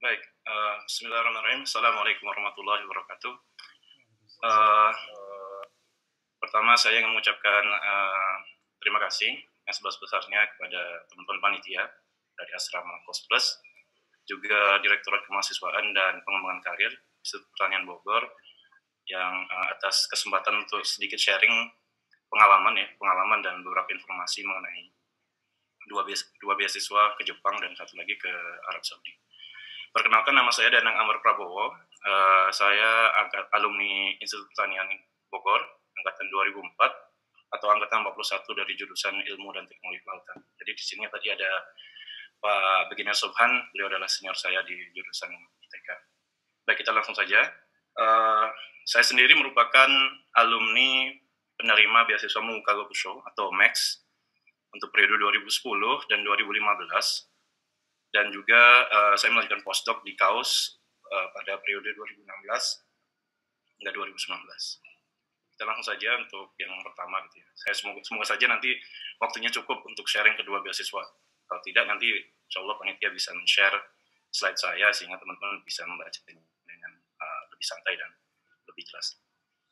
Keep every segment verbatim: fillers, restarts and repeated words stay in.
Baik, uh, Bismillahirrahmanirrahim. Assalamualaikum warahmatullahi wabarakatuh. Uh, pertama, saya ingin mengucapkan uh, terima kasih yang sebesar-besarnya kepada teman-teman panitia dari Asrama Kos Plus, juga Direktorat Kemahasiswaan dan Pengembangan Karir Institut Pertanian Bogor, yang uh, atas kesempatan untuk sedikit sharing pengalaman ya, pengalaman dan beberapa informasi mengenai dua, beas- dua beasiswa ke Jepang dan satu lagi ke Arab Saudi. Perkenalkan, nama saya Danang Amar Prabowo. Uh, saya angkat alumni Institut Pertanian Bogor, angkatan dua ribu empat atau angkatan empat puluh satu dari jurusan Ilmu dan Teknologi Kelautan. Jadi di sini tadi ada Pak Beginner Subhan, beliau adalah senior saya di jurusan I T K. Baik, kita langsung saja. Uh, saya sendiri merupakan alumni penerima beasiswa Muka Gobusho atau M A X untuk periode dua ribu sepuluh dan dua ribu lima belas. Dan juga uh, saya melanjutkan postdoc di K A U S uh, pada periode dua ribu enam belas hingga dua ribu sembilan belas. Kita langsung saja untuk yang pertama gitu ya. Saya semoga, semoga saja nanti waktunya cukup untuk sharing kedua beasiswa. Kalau tidak, nanti insya Allah panitia bisa men-share slide saya sehingga teman-teman bisa membaca dengan uh, lebih santai dan lebih jelas.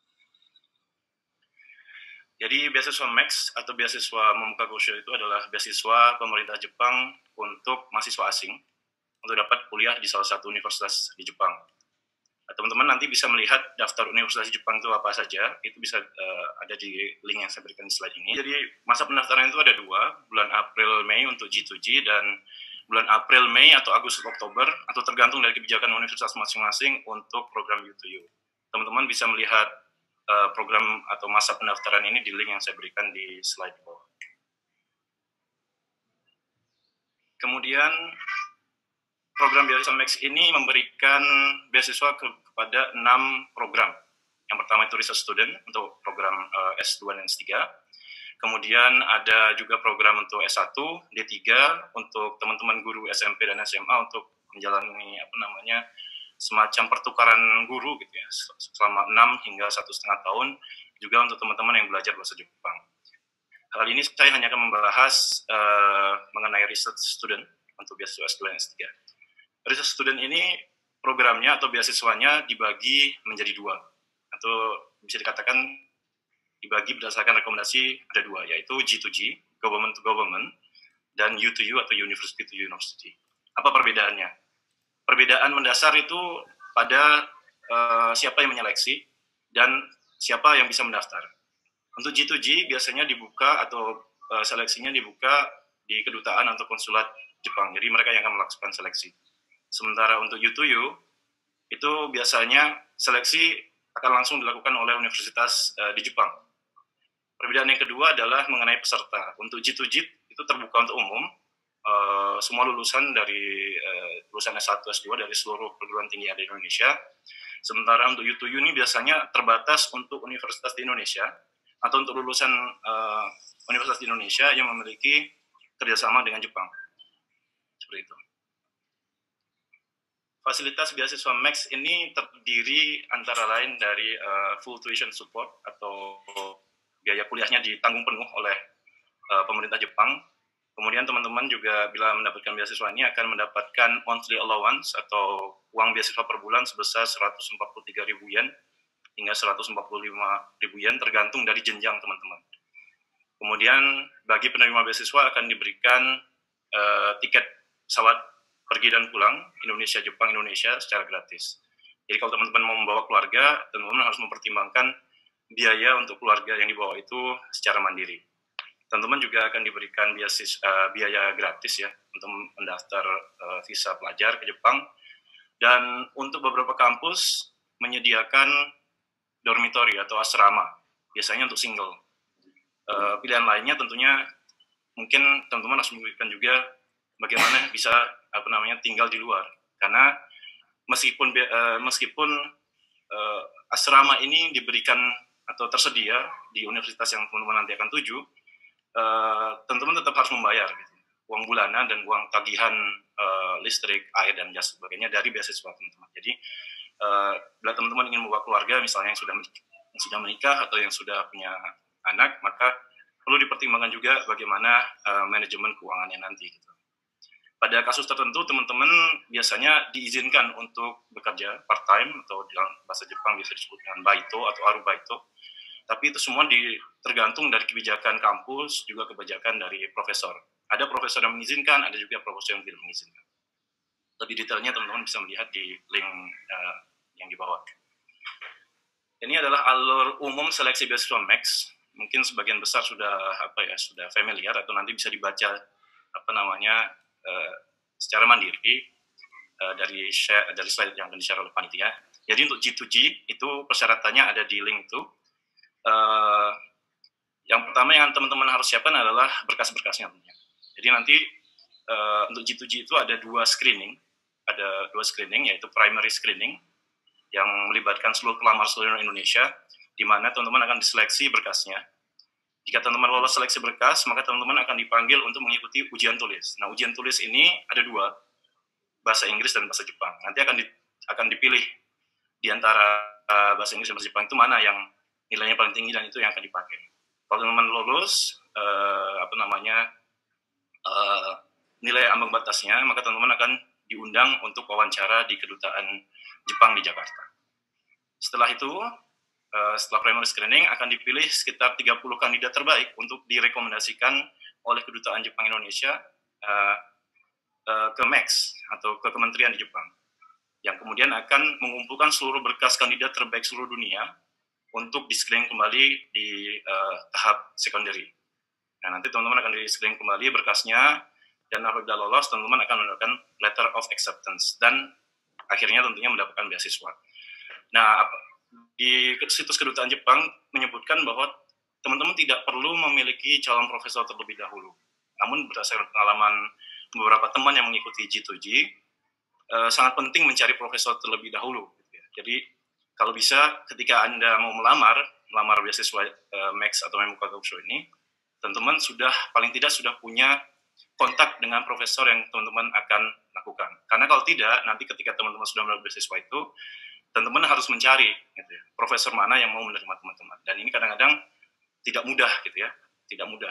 Jadi beasiswa M A X atau beasiswa Muka Gobusho itu adalah beasiswa pemerintah Jepang untuk mahasiswa asing untuk dapat kuliah di salah satu universitas di Jepang. Nah, teman-teman nanti bisa melihat daftar universitas di Jepang itu apa saja, itu bisa uh, ada di link yang saya berikan di slide ini. Jadi masa pendaftaran itu ada dua, bulan April Mei untuk G dua G dan bulan April Mei atau Agustus Oktober, atau tergantung dari kebijakan universitas masing-masing untuk program U dua U. Teman-teman bisa melihat uh, program atau masa pendaftaran ini di link yang saya berikan di slide di bawah. Kemudian program beasiswa M A X ini memberikan beasiswa ke, kepada enam program. Yang pertama itu research student untuk program uh, S dua dan S tiga. Kemudian ada juga program untuk S satu, D tiga untuk teman-teman guru S M P dan S M A untuk menjalani apa namanya semacam pertukaran guru gitu ya selama enam hingga satu setengah tahun, juga untuk teman-teman yang belajar bahasa Jepang. Kali ini saya hanya akan membahas uh, mengenai research student untuk beasiswa S dua dan S tiga. Research student ini programnya atau beasiswanya dibagi menjadi dua, atau bisa dikatakan dibagi berdasarkan rekomendasi ada dua, yaitu G dua G, Government to Government, dan U dua U atau University to University. Apa perbedaannya? Perbedaan mendasar itu pada uh, siapa yang menyeleksi dan siapa yang bisa mendaftar. Untuk G dua G biasanya dibuka atau uh, seleksinya dibuka di kedutaan atau konsulat Jepang. Jadi mereka yang akan melakukan seleksi. Sementara untuk U dua U itu biasanya seleksi akan langsung dilakukan oleh universitas uh, di Jepang. Perbedaan yang kedua adalah mengenai peserta. Untuk G dua G itu terbuka untuk umum. Uh, semua lulusan dari uh, lulusan S satu, S dua dari seluruh perguruan tinggi yang ada di Indonesia. Sementara untuk U dua U ini biasanya terbatas untuk universitas di Indonesia atau untuk lulusan uh, universitas di Indonesia yang memiliki kerjasama dengan Jepang. Seperti itu. Fasilitas beasiswa M A X ini terdiri antara lain dari uh, full tuition support atau biaya kuliahnya ditanggung penuh oleh uh, pemerintah Jepang. Kemudian teman-teman juga bila mendapatkan beasiswa ini akan mendapatkan monthly allowance atau uang beasiswa per bulan sebesar seratus empat puluh tiga ribu yen hingga seratus empat puluh lima ribu yen tergantung dari jenjang teman-teman. Kemudian bagi penerima beasiswa akan diberikan uh, tiket pesawat pergi dan pulang Indonesia, Jepang, Indonesia secara gratis. Jadi kalau teman-teman mau membawa keluarga, teman-teman harus mempertimbangkan biaya untuk keluarga yang dibawa itu secara mandiri. Teman-teman juga akan diberikan biasis, uh, biaya gratis ya untuk mendaftar uh, visa pelajar ke Jepang. Dan untuk beberapa kampus menyediakan dormitory atau asrama, biasanya untuk single. Uh, pilihan lainnya tentunya mungkin teman-teman harus memikirkan juga bagaimana bisa apa namanya tinggal di luar, karena meskipun uh, meskipun uh, asrama ini diberikan atau tersedia di universitas yang teman-teman nanti akan tuju, uh, teman-teman tetap harus membayar gitu, uang bulanan dan uang tagihan uh, listrik, air dan jas sebagainya dari beasiswa teman-teman. Jadi uh, bila teman-teman ingin membawa keluarga misalnya yang sudah yang sudah menikah atau yang sudah punya anak, maka perlu dipertimbangkan juga bagaimana uh, manajemen keuangannya nanti gitu. pada kasus tertentu teman-teman biasanya diizinkan untuk bekerja part-time atau dalam bahasa Jepang bisa disebut dengan baito atau arubaito. Tapi itu semua di, tergantung dari kebijakan kampus, juga kebijakan dari profesor. Ada profesor yang mengizinkan, ada juga profesor yang tidak mengizinkan. Lebih detailnya teman-teman bisa melihat di link uh, yang di bawah. Ini adalah alur umum seleksi beasiswa M A X. Mungkin sebagian besar sudah apa ya sudah familiar atau nanti bisa dibaca apa namanya uh, secara mandiri uh, dari share, dari slide yang akan di-share oleh panitia. Jadi untuk G dua G itu persyaratannya ada di link itu. Uh, yang pertama yang teman-teman harus siapkan adalah berkas-berkasnya. Jadi nanti uh, untuk G dua G itu ada dua screening, ada dua screening yaitu primary screening yang melibatkan seluruh pelamar seluruh Indonesia, di mana teman-teman akan diseleksi berkasnya. Jika teman-teman lolos seleksi berkas, maka teman-teman akan dipanggil untuk mengikuti ujian tulis. Nah, ujian tulis ini ada dua, bahasa Inggris dan bahasa Jepang. Nanti akan di, akan dipilih di antara uh, bahasa Inggris dan bahasa Jepang itu mana yang nilainya paling tinggi dan itu yang akan dipakai. Kalau teman-teman lolos uh, apa namanya uh, nilai ambang batasnya, maka teman-teman akan diundang untuk wawancara di kedutaan Jepang di Jakarta. Setelah itu, uh, setelah primary screening akan dipilih sekitar tiga puluh kandidat terbaik untuk direkomendasikan oleh kedutaan Jepang Indonesia uh, uh, ke M A X atau ke kementerian di Jepang, yang kemudian akan mengumpulkan seluruh berkas kandidat terbaik seluruh dunia untuk di-screening kembali di uh, tahap secondary. Nah, nanti teman-teman akan di-screening kembali berkasnya, dan apabila lolos, teman-teman akan mendapatkan letter of acceptance, dan akhirnya tentunya mendapatkan beasiswa. Nah, di situs kedutaan Jepang menyebutkan bahwa teman-teman tidak perlu memiliki calon profesor terlebih dahulu. Namun berdasarkan pengalaman beberapa teman yang mengikuti G dua G, uh, sangat penting mencari profesor terlebih dahulu. Jadi, kalau bisa ketika Anda mau melamar, melamar beasiswa uh, M A X atau Memuka Gakusho ini, teman-teman sudah, paling tidak sudah punya kontak dengan profesor yang teman-teman akan lakukan. Karena kalau tidak, nanti ketika teman-teman sudah melamar beasiswa itu, teman-teman harus mencari gitu ya, profesor mana yang mau menerima teman-teman. Dan ini kadang-kadang tidak mudah gitu ya, tidak mudah.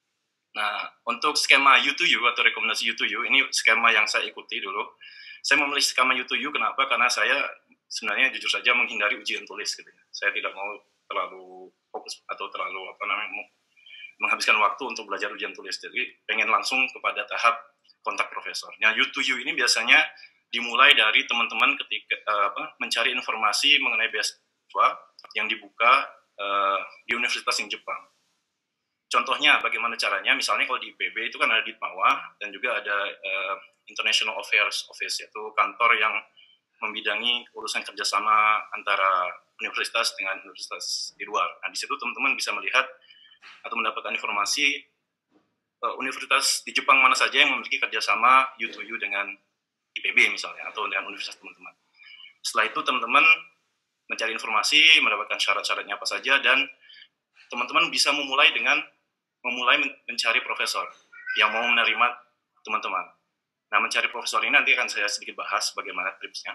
Nah, untuk skema U to U atau rekomendasi U to U, ini skema yang saya ikuti dulu. Saya memilih skema U to U, kenapa? Karena saya sebenarnya jujur saja menghindari ujian tulis gitu ya. Saya tidak mau terlalu fokus atau terlalu apa namanya menghabiskan waktu untuk belajar ujian tulis. Jadi pengen langsung kepada tahap kontak profesor. Nah, U to U ini biasanya dimulai dari teman-teman ketika uh, apa, mencari informasi mengenai beasiswa yang dibuka uh, di universitas yang Jepang. Contohnya bagaimana caranya? Misalnya kalau di I P B itu kan ada Ditmawa dan juga ada uh, International Affairs Office, yaitu kantor yang membidangi urusan kerjasama antara universitas dengan universitas di luar. Nah, di situ teman-teman bisa melihat atau mendapatkan informasi uh, universitas di Jepang mana saja yang memiliki kerjasama U to U dengan I P B misalnya, atau dengan universitas teman-teman. Setelah itu teman-teman mencari informasi, mendapatkan syarat-syaratnya apa saja, dan teman-teman bisa memulai dengan memulai mencari profesor yang mau menerima teman-teman. Nah, mencari profesor ini nanti akan saya sedikit bahas bagaimana tripsnya.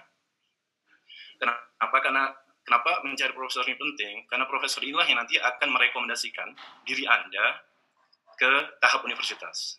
Kenapa? Karena kenapa mencari profesor ini penting? Karena profesor inilah yang nanti akan merekomendasikan diri Anda ke tahap universitas.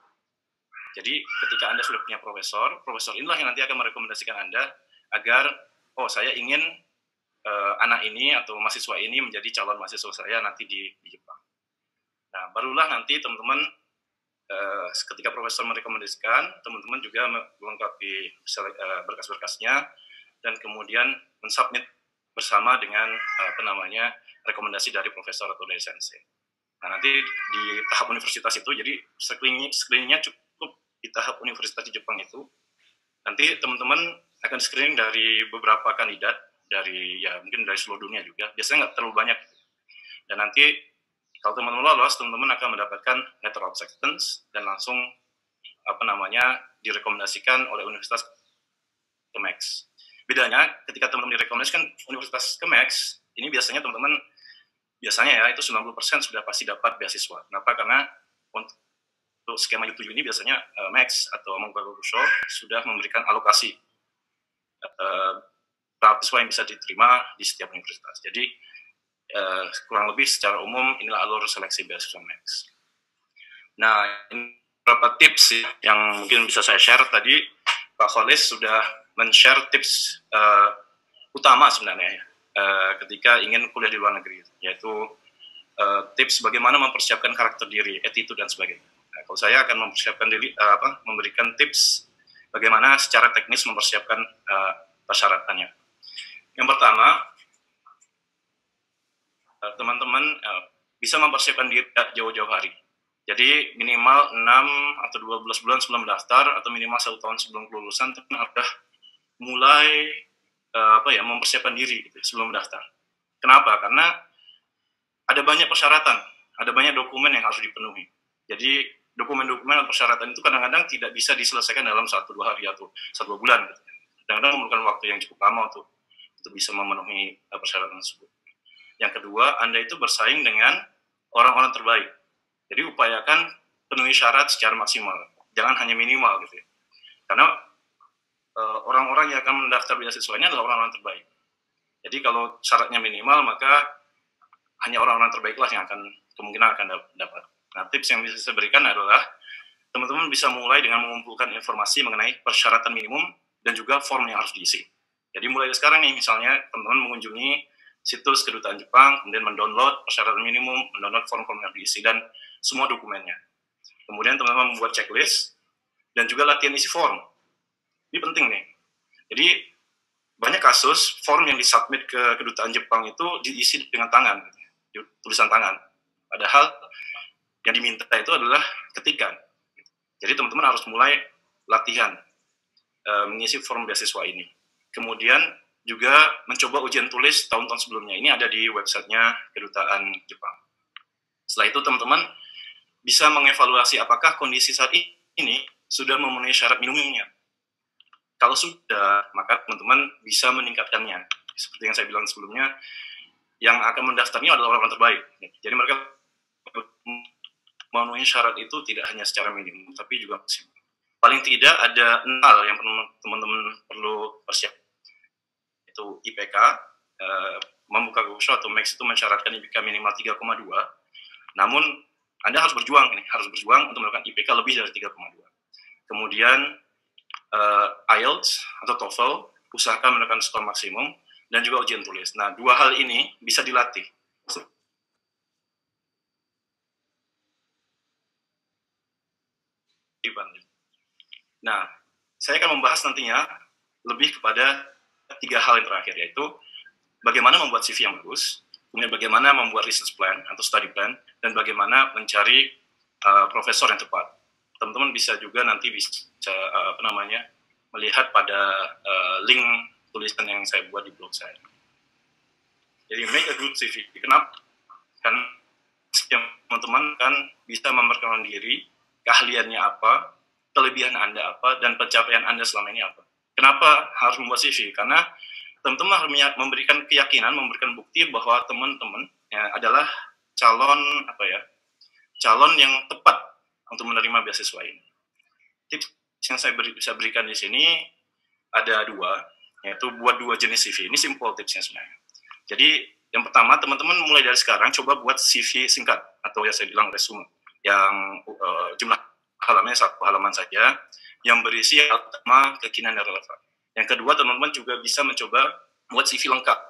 Jadi ketika Anda sudah punya profesor, profesor inilah yang nanti akan merekomendasikan Anda agar, oh saya ingin uh, anak ini atau mahasiswa ini menjadi calon mahasiswa saya nanti di, di Jepang. Nah, barulah nanti teman-teman uh, ketika profesor merekomendasikan, teman-teman juga melengkapi uh, berkas-berkasnya dan kemudian mensubmit bersama dengan uh, apa namanya rekomendasi dari profesor atau dari sensei. Nah, nanti di tahap universitas itu, jadi screening screeningnya cukup di tahap universitas di Jepang itu. Nanti teman-teman akan screening dari beberapa kandidat dari ya mungkin dari seluruh dunia juga. Biasanya nggak terlalu banyak. Dan nanti kalau teman-teman lolos, teman-teman akan mendapatkan letter of acceptance dan langsung apa namanya direkomendasikan oleh universitas ke M A X. Bedanya ketika teman-teman direkomendasikan universitas ke M A X, ini biasanya teman-teman biasanya ya itu sembilan puluh persen sudah pasti dapat beasiswa. Kenapa? Karena untuk skema U to U ini biasanya uh, M A X atau Memuka Gakusho sudah memberikan alokasi uh, beasiswa yang bisa diterima di setiap universitas. Jadi uh, kurang lebih secara umum inilah alur seleksi beasiswa M A X. Nah, ini beberapa tips ya, yang mungkin bisa saya share. Tadi Pak Kholis sudah men-share tips uh, utama sebenarnya ya, uh, ketika ingin kuliah di luar negeri, yaitu uh, tips bagaimana mempersiapkan karakter diri, attitude dan sebagainya. Nah, kalau saya akan mempersiapkan diri, uh, apa, memberikan tips bagaimana secara teknis mempersiapkan uh, persyaratannya. Yang pertama, uh, teman-teman uh, bisa mempersiapkan diri jauh-jauh hari. Jadi minimal enam atau dua belas bulan sebelum daftar atau minimal satu tahun sebelum kelulusan teman sudah mulai uh, apa ya mempersiapkan diri gitu, sebelum daftar. Kenapa? Karena ada banyak persyaratan, ada banyak dokumen yang harus dipenuhi. Jadi dokumen-dokumen atau persyaratan itu kadang-kadang tidak bisa diselesaikan dalam satu dua hari atau satu dua bulan. Gitu. Kadang-kadang memerlukan waktu yang cukup lama untuk untuk bisa memenuhi uh, persyaratan tersebut. Yang kedua, Anda itu bersaing dengan orang-orang terbaik. Jadi upayakan penuhi syarat secara maksimal, jangan hanya minimal gitu ya. Karena uh, orang-orang yang akan mendaftar beasiswanya adalah orang-orang terbaik. Jadi kalau syaratnya minimal, maka hanya orang-orang terbaiklah yang akan kemungkinan akan dapat. Nah, tips yang bisa saya berikan adalah teman-teman bisa mulai dengan mengumpulkan informasi mengenai persyaratan minimum dan juga form yang harus diisi. Jadi mulai dari sekarang nih, misalnya teman-teman mengunjungi situs kedutaan Jepang, kemudian mendownload persyaratan minimum, mendownload form-form yang diisi, dan semua dokumennya. Kemudian teman-teman membuat checklist, dan juga latihan isi form. Ini penting nih. Jadi, banyak kasus form yang disubmit ke kedutaan Jepang itu diisi dengan tangan, tulisan tangan. Padahal, yang diminta itu adalah ketikan. Jadi, teman-teman harus mulai latihan uh, mengisi form beasiswa ini. Kemudian, juga mencoba ujian tulis tahun-tahun sebelumnya. Ini ada di websitenya kedutaan Jepang. Setelah itu teman-teman bisa mengevaluasi apakah kondisi saat ini sudah memenuhi syarat minimumnya. Kalau sudah, maka teman-teman bisa meningkatkannya. Seperti yang saya bilang sebelumnya, yang akan mendaftarnya adalah orang-orang terbaik. Jadi mereka memenuhi syarat itu tidak hanya secara minimum, tapi juga maksimal. Paling tidak ada enam hal yang teman-teman perlu persiapkan. Itu I P K, uh, membuka Google atau Max itu mensyaratkan I P K minimal tiga koma dua. Namun Anda harus berjuang ini, harus berjuang untuk melakukan I P K lebih dari tiga koma dua. Kemudian uh, I E L T S atau TOEFL, usahakan menekan skor maksimum dan juga ujian tulis. Nah, dua hal ini bisa dilatih. Nah, saya akan membahas nantinya lebih kepada tiga hal yang terakhir, yaitu bagaimana membuat C V yang bagus, kemudian bagaimana membuat research plan atau study plan, dan bagaimana mencari uh, profesor yang tepat. Teman-teman bisa juga nanti bisa uh, apa namanya melihat pada uh, link tulisan yang saya buat di blog saya. Jadi make a good C V. Kenapa? Kan teman-teman kan bisa memperkenalkan diri, keahliannya apa, kelebihan Anda apa, dan pencapaian Anda selama ini apa. Kenapa harus membuat C V? Karena teman-teman harus memberikan keyakinan, memberikan bukti bahwa teman-teman ya, adalah calon apa ya, calon yang tepat untuk menerima beasiswa ini. Tips yang saya beri, bisa berikan di sini ada dua, yaitu buat dua jenis C V. Ini simple tipsnya sebenarnya. Jadi yang pertama, teman-teman mulai dari sekarang coba buat C V singkat atau yang saya bilang resume, yang uh, jumlah halamannya satu halaman saja, yang berisi hal utama, kekinian, dan relevan. Yang kedua, teman-teman juga bisa mencoba buat C V lengkap.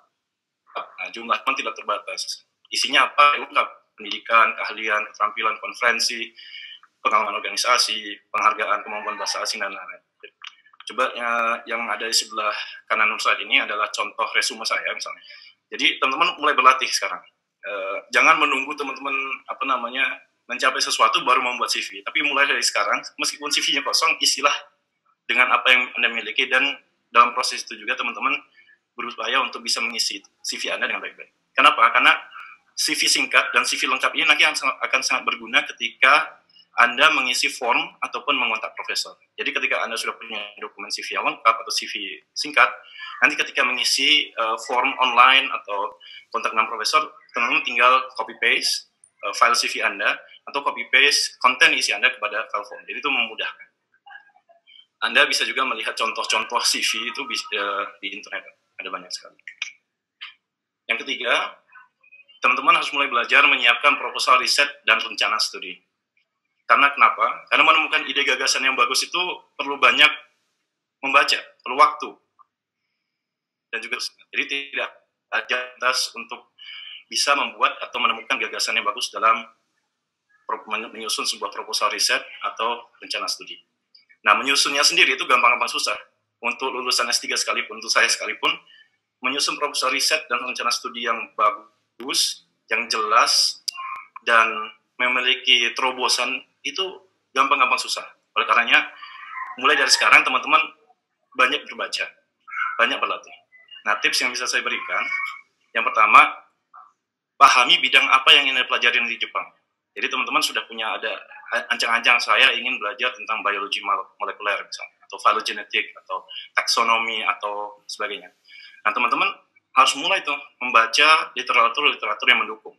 Nah, jumlah teman tidak terbatas. Isinya apa? Lengkap. Pendidikan, keahlian, keterampilan, konferensi, pengalaman organisasi, penghargaan, kemampuan bahasa asing, dan lain-lain. Coba ya, yang ada di sebelah kanan slide ini adalah contoh resume saya misalnya. Jadi teman-teman mulai berlatih sekarang. Uh, jangan menunggu teman-teman apa namanya mencapai sesuatu baru membuat C V. Tapi mulai dari sekarang, meskipun C V-nya kosong, isilah dengan apa yang Anda miliki, dan dalam proses itu juga teman-teman berupaya untuk bisa mengisi C V Anda dengan baik-baik. Kenapa? Karena C V singkat dan C V lengkap ini nanti akan sangat berguna ketika Anda mengisi form ataupun mengontak profesor. Jadi ketika Anda sudah punya dokumen C V yang lengkap atau C V singkat, nanti ketika mengisi uh, form online atau kontak dengan profesor, teman-teman tinggal copy-paste uh, file C V Anda atau copy-paste konten isi Anda kepada file form. Jadi itu memudahkan. Anda bisa juga melihat contoh-contoh C V itu uh, di internet. Ada banyak sekali. Yang ketiga, teman-teman harus mulai belajar menyiapkan proposal riset dan rencana studi. Karena kenapa? Karena menemukan ide gagasan yang bagus itu perlu banyak membaca, perlu waktu. Dan juga, jadi tidak ada batas untuk bisa membuat atau menemukan gagasan yang bagus dalam menyusun sebuah proposal riset atau rencana studi. Nah, menyusunnya sendiri itu gampang-gampang susah. Untuk lulusan S tiga sekalipun, untuk saya sekalipun, menyusun proposal riset dan rencana studi yang bagus, yang jelas, dan memiliki terobosan, itu gampang-gampang susah. Oleh karenanya, mulai dari sekarang teman-teman banyak berbaca, banyak berlatih. Nah, tips yang bisa saya berikan, yang pertama, pahami bidang apa yang ingin dipelajari di Jepang. Jadi teman-teman sudah punya ada ancang-ancang saya ingin belajar tentang biologi molekuler misalnya, atau phylogenetik, atau taksonomi, atau sebagainya. Nah, teman-teman harus mulai tuh membaca literatur-literatur yang mendukung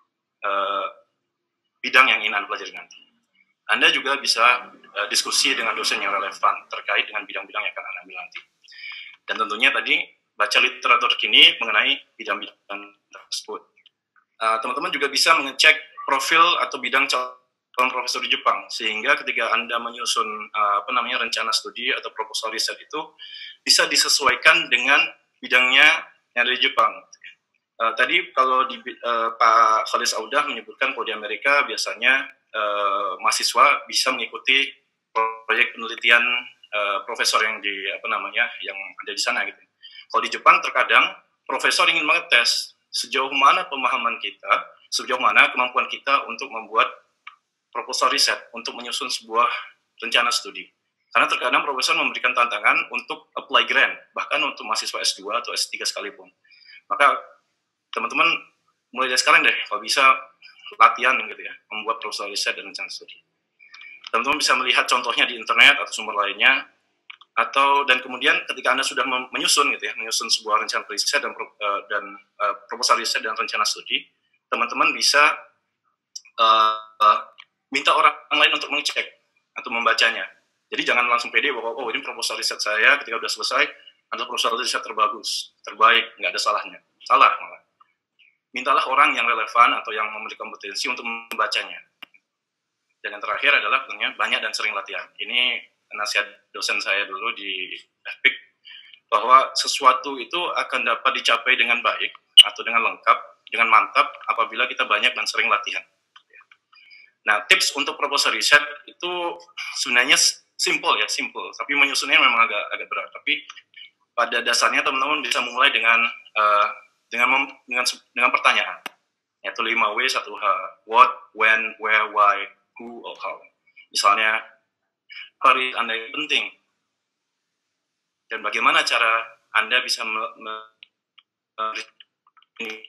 uh, bidang yang ingin Anda pelajari nanti. Anda juga bisa uh, diskusi dengan dosen yang relevan terkait dengan bidang-bidang yang akan Anda ambil nanti. Dan tentunya tadi baca literatur kini mengenai bidang-bidang tersebut. Uh, teman-teman juga bisa mengecek profil atau bidang calon profesor di Jepang, sehingga ketika Anda menyusun uh, apa namanya rencana studi atau proposal riset itu bisa disesuaikan dengan bidangnya yang ada di Jepang. Uh, tadi kalau di, uh, Pak Khalis Audah menyebutkan kalau di Amerika biasanya uh, mahasiswa bisa mengikuti proyek penelitian uh, profesor yang di apa namanya yang ada di sana gitu. Kalau di Jepang terkadang profesor ingin mengetes sejauh mana pemahaman kita, sejauh mana kemampuan kita untuk membuat proposal riset, untuk menyusun sebuah rencana studi. Karena terkadang profesor memberikan tantangan untuk apply grant, bahkan untuk mahasiswa S dua atau S tiga sekalipun. Maka teman-teman mulai dari sekarang deh, kalau bisa latihan gitu ya, membuat proposal riset dan rencana studi. Teman-teman bisa melihat contohnya di internet atau sumber lainnya, atau dan kemudian ketika Anda sudah menyusun gitu ya, menyusun sebuah rencana riset dan, uh, dan uh, proposal riset dan rencana studi, teman-teman bisa uh, uh, minta orang lain untuk mengecek atau membacanya. Jadi jangan langsung pede bahwa oh ini proposal riset saya ketika sudah selesai adalah proposal riset terbagus, terbaik, nggak ada salahnya. Salah malah. Mintalah orang yang relevan atau yang memiliki kompetensi untuk membacanya. Dan yang terakhir adalah tentunya banyak dan sering latihan. Ini nasihat dosen saya dulu di F P I K, bahwa sesuatu itu akan dapat dicapai dengan baik atau dengan lengkap, dengan mantap apabila kita banyak dan sering latihan. Nah, tips untuk proposal riset itu sebenarnya simple ya, simple. Tapi menyusunnya memang agak agak berat. Tapi pada dasarnya teman-teman bisa mulai dengan uh, dengan dengan dengan pertanyaan, yaitu lima W satu H. What, when, where, why, who, or how. Misalnya, apa Anda yang penting? Dan bagaimana cara Anda bisa me- me- ini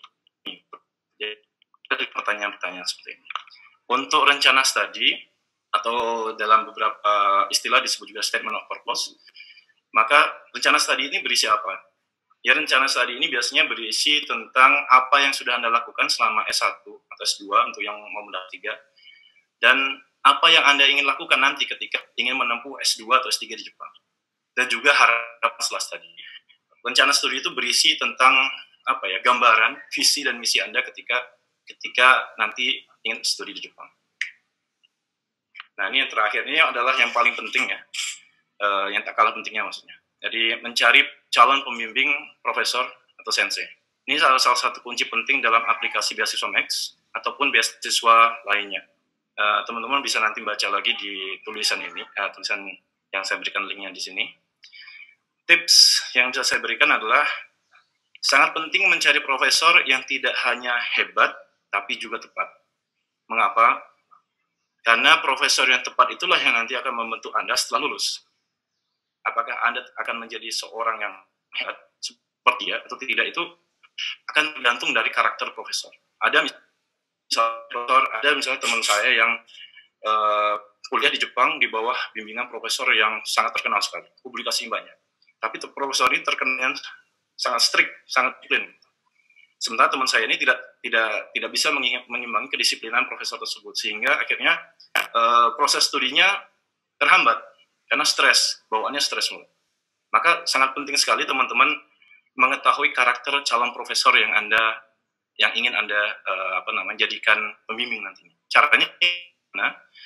dari pertanyaan-pertanyaan seperti ini. Untuk rencana studi atau dalam beberapa istilah disebut juga statement of purpose, maka rencana studi ini berisi apa? Ya, rencana studi ini biasanya berisi tentang apa yang sudah Anda lakukan selama S satu atau S dua untuk yang mau mendaftar tiga, dan apa yang Anda ingin lakukan nanti ketika ingin menempuh S dua atau S tiga di Jepang, dan juga harapan setelah studi. Rencana studi itu berisi tentang apa ya, gambaran, visi dan misi Anda ketika ketika nanti ingin studi di Jepang. Nah, ini yang terakhir, ini adalah yang paling penting ya, uh, yang tak kalah pentingnya maksudnya. Jadi mencari calon pembimbing profesor atau sensei. Ini salah, salah satu kunci penting dalam aplikasi beasiswa Max ataupun beasiswa lainnya. Uh, teman-teman bisa nanti baca lagi di tulisan ini, uh, tulisan yang saya berikan linknya di sini. Tips yang bisa saya berikan adalah sangat penting mencari profesor yang tidak hanya hebat, tapi juga tepat. Mengapa? Karena profesor yang tepat itulah yang nanti akan membentuk Anda setelah lulus. Apakah Anda akan menjadi seorang yang hebat seperti dia atau tidak, itu akan tergantung dari karakter profesor. Ada misalnya, ada misalnya teman saya yang uh, kuliah di Jepang di bawah bimbingan profesor yang sangat terkenal sekali, publikasinya banyak. Tapi profesor ini terkenal sangat strict, sangat disiplin. Sementara teman saya ini tidak tidak tidak bisa mengimbangi kedisiplinan profesor tersebut, sehingga akhirnya uh, proses studinya terhambat karena stres, bawaannya stres mulu. Maka sangat penting sekali teman-teman mengetahui karakter calon profesor yang Anda yang ingin Anda uh, apa namanya jadikan pembimbing nantinya. Caranya, nah,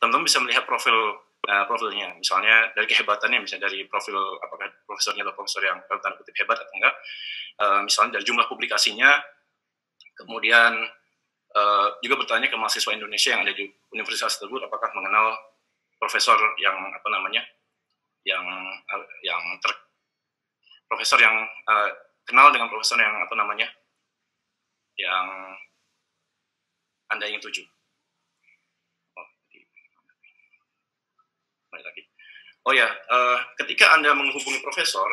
teman-teman bisa melihat profil uh, profilnya, misalnya dari kehebatannya, misalnya dari profil apakah profesornya adalah profesor yang dalam tanda kutip hebat atau enggak, uh, misalnya dari jumlah publikasinya, kemudian uh, juga bertanya ke mahasiswa Indonesia yang ada di universitas tersebut apakah mengenal profesor yang apa namanya, yang uh, yang ter, profesor yang uh, kenal dengan profesor yang apa namanya, yang Anda ingin tuju. Oh, lagi. Oh ya, uh, ketika Anda menghubungi profesor,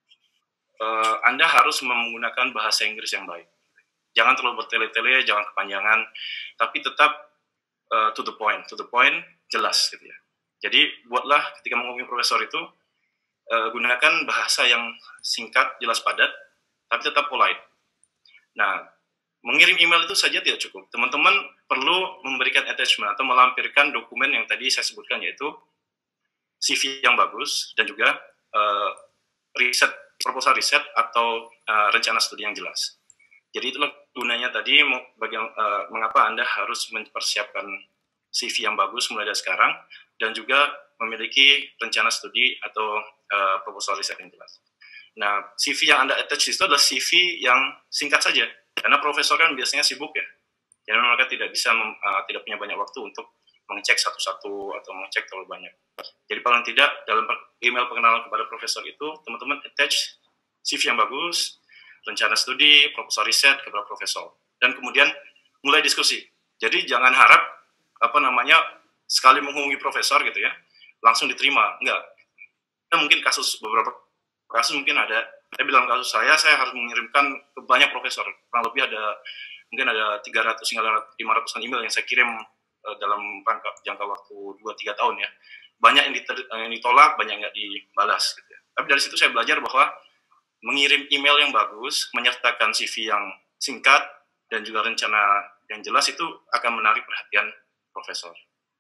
uh, Anda harus menggunakan bahasa Inggris yang baik. Jangan terlalu bertele-tele, jangan kepanjangan, tapi tetap uh, to the point, to the point, jelas gitu ya. Jadi buatlah ketika menghubungi profesor itu, uh, gunakan bahasa yang singkat, jelas, padat, tapi tetap polite. Nah, mengirim email itu saja tidak cukup. Teman-teman perlu memberikan attachment atau melampirkan dokumen yang tadi saya sebutkan, yaitu C V yang bagus dan juga uh, riset, proposal riset atau uh, rencana studi yang jelas. Jadi itulah gunanya tadi bagian, uh, mengapa Anda harus mempersiapkan C V yang bagus mulai dari sekarang dan juga memiliki rencana studi atau uh, proposal riset yang jelas. Nah, C V yang Anda attach itu adalah C V yang singkat saja, karena profesor kan biasanya sibuk ya, jadi mereka tidak bisa uh, tidak punya banyak waktu untuk mengecek satu-satu atau mengecek terlalu banyak. Jadi paling tidak dalam email pengenalan kepada profesor itu, teman-teman attach C V yang bagus, rencana studi, proposal riset kepada profesor, dan kemudian mulai diskusi. Jadi jangan harap apa namanya sekali menghubungi profesor gitu ya langsung diterima, enggak. Nah, mungkin kasus beberapa kasus mungkin ada. Saya bilang kasus saya, saya harus mengirimkan ke banyak profesor. Kurang lebih ada mungkin ada tiga ratus hingga lima ratusan email yang saya kirim uh, dalam rangka jangka waktu dua tiga tahun ya. Banyak yang, diter, yang ditolak, banyak yang nggak dibalas gitu ya. Tapi dari situ saya belajar bahwa mengirim email yang bagus, menyertakan C V yang singkat, dan juga rencana yang jelas itu akan menarik perhatian profesor.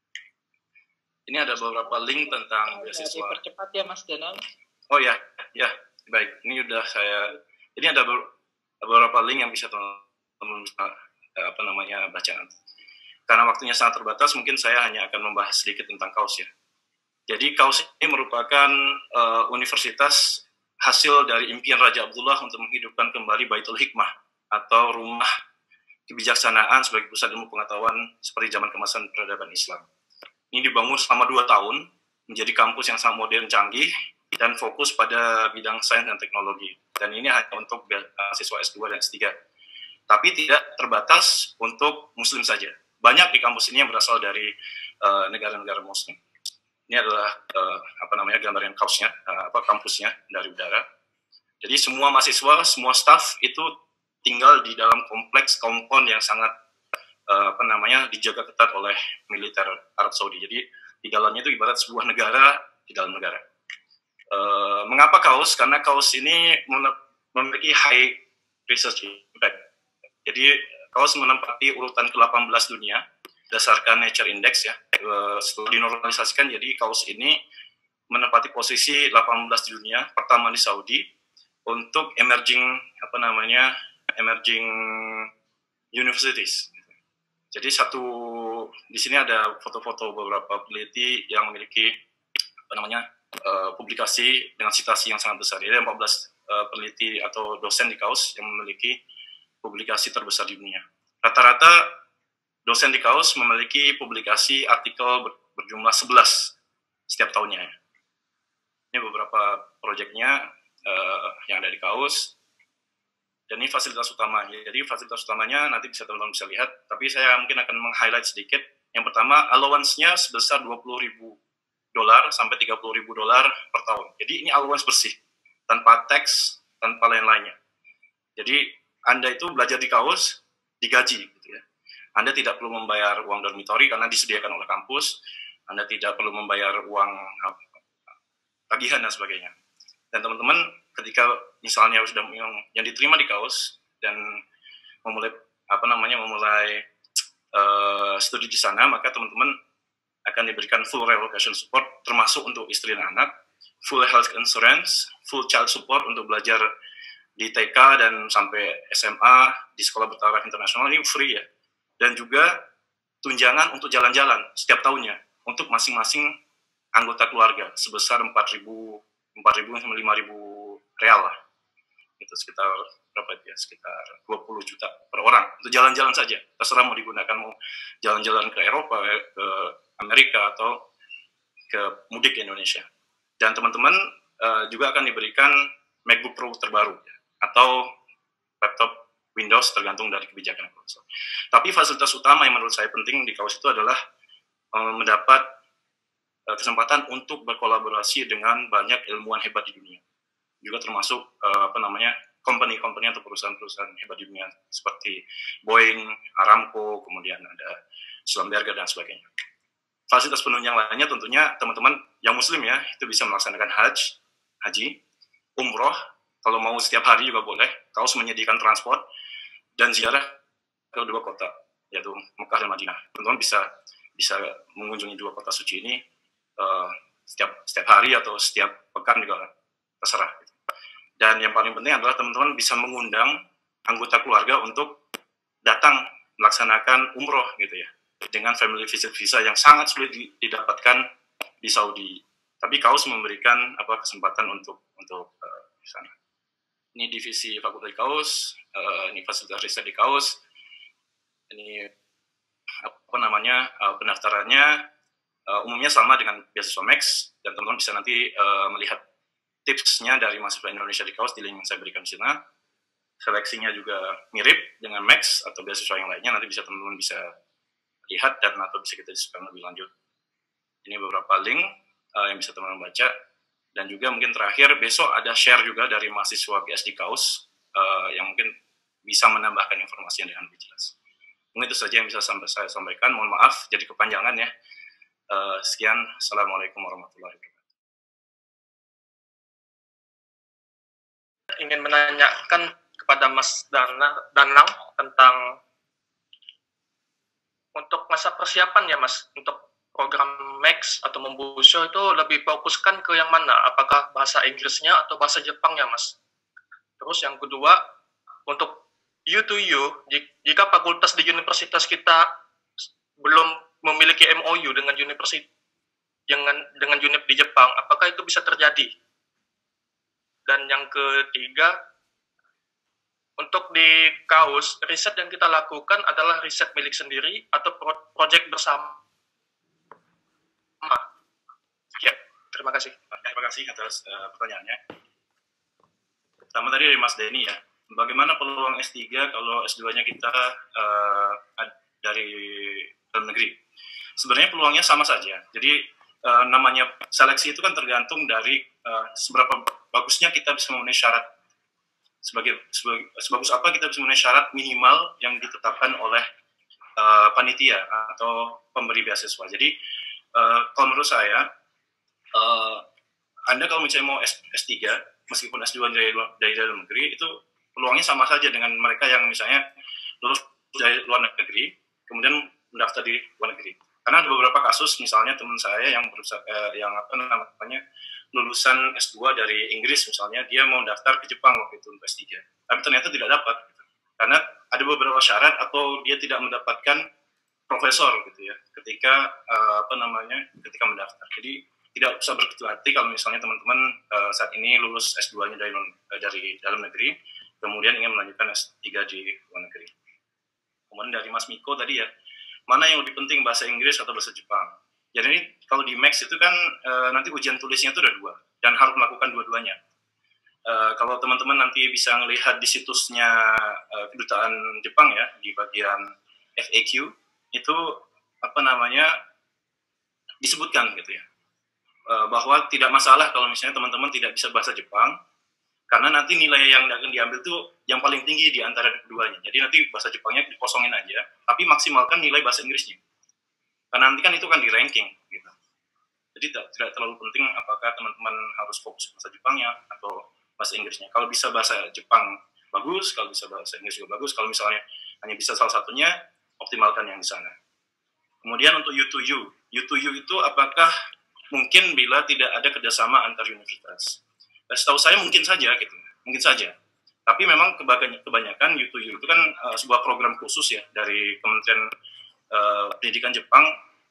Ini ada beberapa link tentang oh, beasiswa. Dipercepat ya Mas Danang. Oh ya, ya, baik. Ini udah saya. Ini ada beberapa link yang bisa teman-teman apa namanya baca. Karena waktunya sangat terbatas, mungkin saya hanya akan membahas sedikit tentang K A U S ya. Jadi K A U S ini merupakan uh, universitas hasil dari impian Raja Abdullah untuk menghidupkan kembali Baitul Hikmah atau rumah kebijaksanaan sebagai pusat ilmu pengetahuan seperti zaman kemasan peradaban Islam. Ini dibangun selama dua tahun, menjadi kampus yang sangat modern, canggih, dan fokus pada bidang sains dan teknologi. Dan ini hanya untuk siswa S dua dan S tiga. Tapi tidak terbatas untuk Muslim saja. Banyak di kampus ini yang berasal dari uh, negara-negara Muslim. Ini adalah uh, apa namanya gambaran kampusnya, uh, apa kampusnya dari udara. Jadi semua mahasiswa, semua staf itu tinggal di dalam kompleks kompon yang sangat uh, apa namanya dijaga ketat oleh militer Arab Saudi. Jadi di dalamnya itu ibarat sebuah negara di dalam negara. Uh, mengapa K A U S? Karena K A U S ini memiliki high research impact. Jadi K A U S menempati urutan ke delapan belas dunia berdasarkan Nature Index ya. Setelah dinormalisasikan, jadi K A U S ini menempati posisi delapan belas di dunia, pertama di Saudi untuk emerging apa namanya emerging universities. Jadi satu di sini ada foto-foto beberapa peneliti yang memiliki apa namanya uh, publikasi dengan citasi yang sangat besar. Jadi empat belas uh, peneliti atau dosen di K A U S yang memiliki publikasi terbesar di dunia. Rata-rata dosen di K A U S memiliki publikasi artikel ber, berjumlah sebelas setiap tahunnya. Ini beberapa proyeknya uh, yang ada di K A U S. Dan ini fasilitas utama. Jadi fasilitas utamanya nanti bisa teman-teman bisa lihat. Tapi saya mungkin akan meng-highlight sedikit. Yang pertama, allowance-nya sebesar dua puluh ribu dolar sampai tiga puluh ribu dolar per tahun. Jadi ini allowance bersih, tanpa tax, tanpa lain-lainnya. Jadi Anda itu belajar di K A U S, digaji. Gitu ya. Anda tidak perlu membayar uang dormitory karena disediakan oleh kampus. Anda tidak perlu membayar uang tagihan dan sebagainya. Dan teman-teman ketika misalnya sudah yang, yang diterima di K A U S dan memulai apa namanya memulai uh, studi di sana, maka teman-teman akan diberikan full relocation support termasuk untuk istri dan anak, full health insurance, full child support untuk belajar di T K dan sampai S M A di sekolah bertaraf internasional, ini free ya. Dan juga tunjangan untuk jalan-jalan setiap tahunnya untuk masing-masing anggota keluarga sebesar empat ribu sampai lima ribu real lah. Itu sekitar berapa ya? Sekitar dua puluh juta per orang untuk jalan-jalan saja. Terserah mau digunakan mau jalan-jalan ke Eropa, ke Amerika atau ke mudik ke Indonesia. Dan teman-teman uh, juga akan diberikan MacBook Pro terbaru ya, atau laptop Windows tergantung dari kebijakan Microsoft. Tapi fasilitas utama yang menurut saya penting di kaos itu adalah uh, mendapat uh, kesempatan untuk berkolaborasi dengan banyak ilmuwan hebat di dunia. Juga termasuk uh, apa namanya company-company atau perusahaan-perusahaan hebat di dunia seperti Boeing, Aramco, kemudian ada Schlumberger dan sebagainya. Fasilitas penunjang lainnya tentunya teman-teman yang muslim ya, itu bisa melaksanakan haji, haji, umroh, kalau mau setiap hari juga boleh, kaos menyediakan transport, dan ziarah ke dua kota, yaitu Mekah dan Madinah. Teman-teman bisa bisa mengunjungi dua kota suci ini uh, setiap setiap hari atau setiap pekan juga terserah. Dan yang paling penting adalah teman-teman bisa mengundang anggota keluarga untuk datang melaksanakan umroh gitu ya, dengan family visit visa yang sangat sulit didapatkan di Saudi. Tapi kaos memberikan apa kesempatan untuk untuk uh, di sana. Ini divisi fakultas kaos, uh, ini fasilitas riset di kaos. Ini apa namanya uh, pendaftarannya uh, umumnya sama dengan beasiswa Max, dan teman-teman bisa nanti uh, melihat tipsnya dari mahasiswa Indonesia di kaos di link yang saya berikan di sana. Seleksinya juga mirip dengan Max atau beasiswa yang lainnya, nanti bisa teman-teman bisa lihat dan atau bisa kita diskusikan lebih lanjut. Ini beberapa link uh, yang bisa teman-teman baca. Dan juga mungkin terakhir, besok ada share juga dari mahasiswa P S D Kaus uh, yang mungkin bisa menambahkan informasi yang dengan lebih jelas. Mungkin itu saja yang bisa sampai saya sampaikan. Mohon maaf, jadi kepanjangan ya. Uh, sekian, Assalamualaikum warahmatullahi wabarakatuh. Ingin menanyakan kepada Mas Dana, Danang tentang untuk masa persiapan ya Mas, untuk program Max atau Mombusho itu lebih fokuskan ke yang mana? Apakah bahasa Inggrisnya atau bahasa Jepangnya Mas? Terus yang kedua, untuk U to U, jika fakultas di universitas kita belum memiliki M O U dengan universitas dengan dengan unit di Jepang, apakah itu bisa terjadi? Dan yang ketiga, untuk di kaos, riset yang kita lakukan adalah riset milik sendiri atau pro proyek bersama. Ya, terima kasih. Terima kasih atas uh, pertanyaannya. Pertama tadi dari Mas Denny ya, bagaimana peluang S tiga kalau S dua-nya kita uh, dari dalam negeri? Sebenarnya peluangnya sama saja. Jadi uh, namanya seleksi itu kan tergantung dari uh, seberapa bagusnya kita bisa memenuhi syarat. Sebagai, sebagai sebagus apa kita bisa memenuhi syarat minimal yang ditetapkan oleh uh, panitia atau pemberi beasiswa. Jadi uh, kalau menurut saya, uh, Anda kalau misalnya mau S, S3, meskipun S dua dari, dari dalam negeri, itu peluangnya sama saja dengan mereka yang misalnya lulus dari luar negeri, kemudian mendaftar di luar negeri. Karena ada beberapa kasus, misalnya teman saya yang berusaha, eh, yang apa namanya lulusan S dua dari Inggris misalnya, dia mau daftar ke Jepang waktu itu untuk S tiga, tapi ternyata tidak dapat, gitu. Karena ada beberapa syarat atau dia tidak mendapatkan profesor gitu ya, ketika uh, apa namanya ketika mendaftar. Jadi tidak usah berkecil hati kalau misalnya teman-teman uh, saat ini lulus S dua-nya dari, uh, dari dalam negeri, kemudian ingin melanjutkan S tiga di luar negeri. Kemudian dari Mas Miko tadi ya, mana yang lebih penting, bahasa Inggris atau bahasa Jepang? Jadi ini kalau di Max itu kan e, nanti ujian tulisnya itu ada dua dan harus melakukan dua-duanya. E, kalau teman-teman nanti bisa melihat di situsnya e, kedutaan Jepang ya, di bagian F A Q itu apa namanya disebutkan gitu ya, e, bahwa tidak masalah kalau misalnya teman-teman tidak bisa bahasa Jepang, karena nanti nilai yang akan diambil itu yang paling tinggi di antara keduanya. Jadi nanti bahasa Jepangnya dikosongin aja, tapi maksimalkan nilai bahasa Inggrisnya. Karena nanti kan itu kan di ranking gitu. Jadi tidak, tidak terlalu penting apakah teman-teman harus fokus bahasa Jepangnya atau bahasa Inggrisnya. Kalau bisa bahasa Jepang bagus, kalau bisa bahasa Inggris juga bagus. Kalau misalnya hanya bisa salah satunya, optimalkan yang di sana. Kemudian untuk U to U, U to U itu apakah mungkin bila tidak ada kerjasama antar universitas? Setahu saya mungkin saja gitu, mungkin saja. Tapi memang kebanyakan U to U itu kan uh, sebuah program khusus ya dari Kementerian uh, Pendidikan Jepang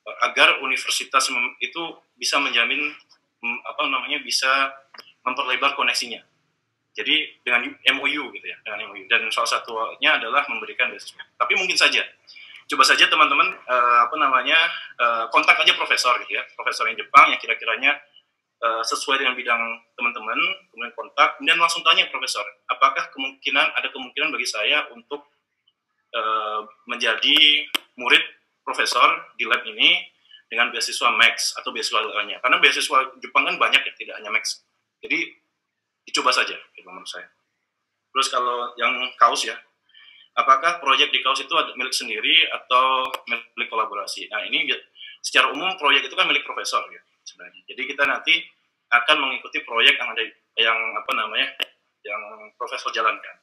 agar universitas itu bisa menjamin apa namanya bisa memperlebar koneksinya. Jadi dengan M O U gitu ya, dengan M O U. Dan salah satunya adalah memberikan beasiswa. Tapi mungkin saja, coba saja teman-teman uh, apa namanya uh, kontak aja profesor gitu ya, profesor yang Jepang yang kira-kiranya uh, sesuai dengan bidang teman-teman, kemudian kontak, kemudian langsung tanya profesor, apakah kemungkinan ada kemungkinan bagi saya untuk uh, menjadi murid profesor di lab ini dengan beasiswa Max atau beasiswa lainnya. Karena beasiswa Jepang kan banyak ya, tidak hanya Max. Jadi dicoba saja, gitu menurut saya. Terus kalau yang kaos ya, apakah proyek di kaos itu ada milik sendiri atau milik kolaborasi? Nah ini secara umum proyek itu kan milik profesor ya sebenarnya. Jadi kita nanti akan mengikuti proyek yang ada yang apa namanya yang profesor jalankan.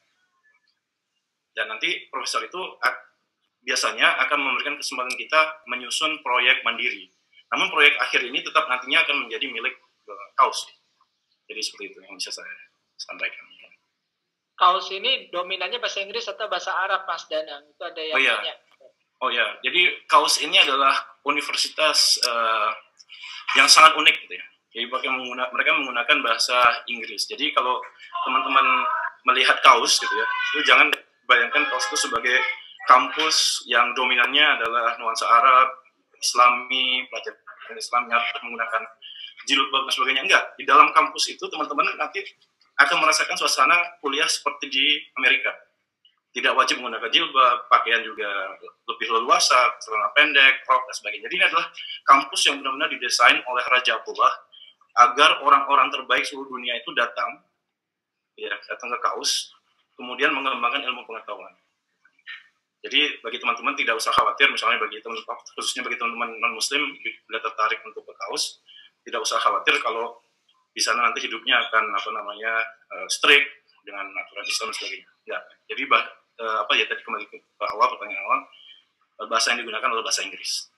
Dan nanti profesor itu biasanya akan memberikan kesempatan kita menyusun proyek mandiri. Namun proyek akhir ini tetap nantinya akan menjadi milik kaos. Jadi seperti itu yang bisa saya sampaikan. Kaos ini dominannya bahasa Inggris atau bahasa Arab, Mas Danang? Itu ada yang oh, iya. tanya. Oh ya, jadi kaos ini adalah universitas uh, yang sangat unik gitu ya. Jadi mereka, mereka menggunakan bahasa Inggris. Jadi kalau teman-teman melihat kaos gitu ya, itu jangan bayangkan kaos itu sebagai kampus yang dominannya adalah nuansa Arab, Islami, pelajaran Islamnya menggunakan jilbab dan sebagainya. Enggak, di dalam kampus itu teman-teman nanti akan merasakan suasana kuliah seperti di Amerika. Tidak wajib menggunakan jilbab, pakaian juga lebih leluasa, celana pendek, rok, dan sebagainya. Jadi ini adalah kampus yang benar-benar didesain oleh Raja Abdullah agar orang-orang terbaik seluruh dunia itu datang, ya, datang ke kaus, kemudian mengembangkan ilmu pengetahuan. Jadi bagi teman-teman tidak usah khawatir, misalnya bagi teman-teman, khususnya bagi teman-teman non-muslim bila tertarik untuk ke kaus, tidak usah khawatir kalau di sana nanti hidupnya akan apa namanya uh, strict dengan aturan Islam dan sebagainya. Ya, jadi bah, uh, apa ya tadi kembali ke awal pertanyaan awal, bahasa yang digunakan adalah bahasa Inggris.